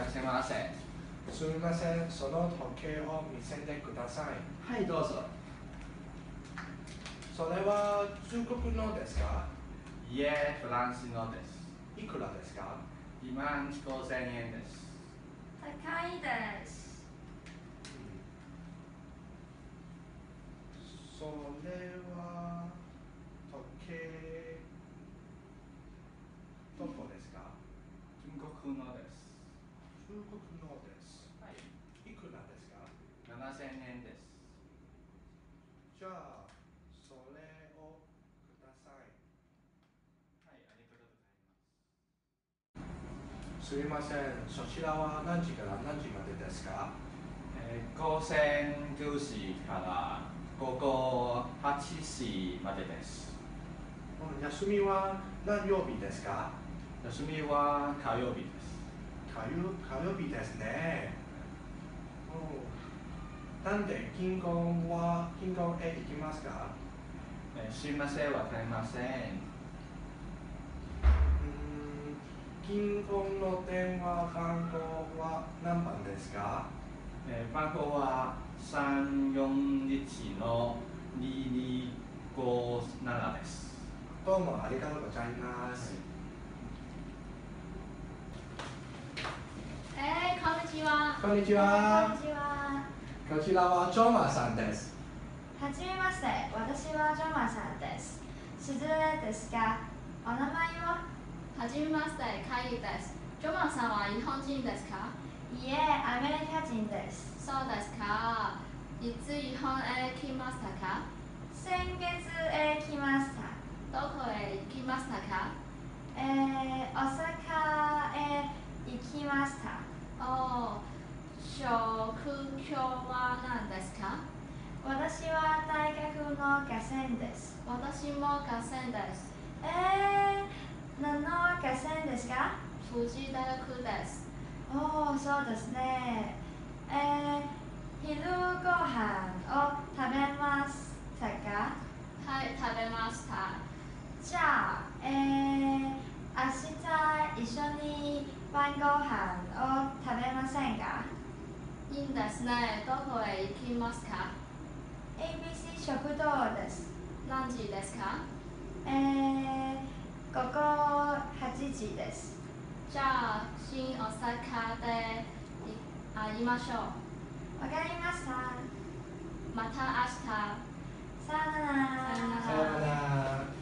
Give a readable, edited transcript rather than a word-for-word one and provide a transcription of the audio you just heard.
せません。 すみません、その時計を見せてください。 はい、どうぞ。 それは中国のですか？ いえ、フランスのです。 いくらですか 25000円です。 高いです。 それは時計どこですか？ 中国のです。 中国のです。 はい。 いくらですか 7000円です。 じゃあ、それをください。 はい、ありがとうございます。 すみません、そちらは何時から何時までですか？ 午前10時から午後8時までです。 休みは何曜日ですか？ 休みは火曜日です。 火曜日ですね。なんで金婚へ行きますか？ すいません、わかりません。 金婚の電話番号は何番ですか？ 番号は341の2257です。 どうもありがとうございます。 こんにちは。 こんにちは。こちらはジョマさんです。 はじめまして、私はジョマさんです。失礼ですが、お名前は？ はじめまして、カイです。ジョマンさんは日本人ですか？ いえ、アメリカ人です。 そうですか。いつ日本へ来ましたか？ 先月へ来ました。 どこへ行きましたか？ 大阪へ行きました。 職業は何ですか？ 私は大学の学生です。 私も学生です。 何の学生ですか？ 富士大学です。 そうですね。昼ご飯を食べましたか？ はい、食べました。 じゃあ、明日一緒に晩ご飯を食べませんか？ いいんですね。どこへ行きますか？ ABC 食堂です。 何時ですか？ ここ8時です。 じゃあ、新大阪で会いましょう。 わかりました。 また明日。 さよなら。 さようなら。